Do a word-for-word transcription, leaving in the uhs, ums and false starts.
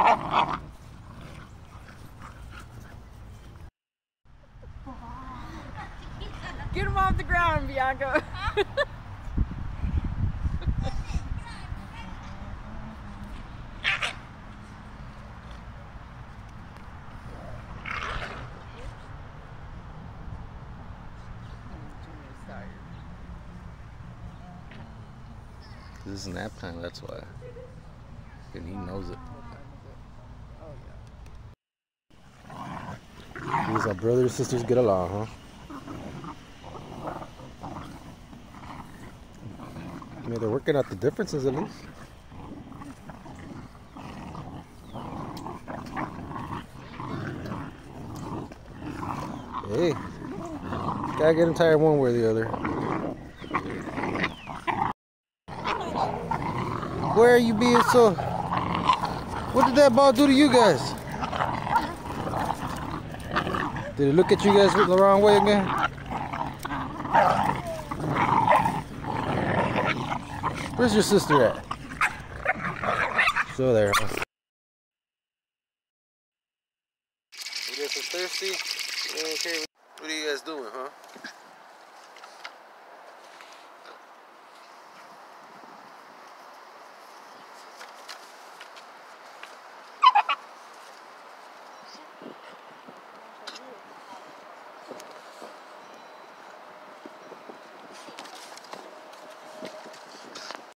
Get him off the ground, Bianca. This is nap time, that's why. And he knows it. These are brothers and sisters get along, huh? I mean, they're working out the differences at least. Hey, gotta get him tired one way or the other. Where are you being so... What did that ball do to you guys? Did it look at you guys the wrong way again? Where's your sister at? Still there, huh? You guys are thirsty? You don't care. What are you guys doing, huh?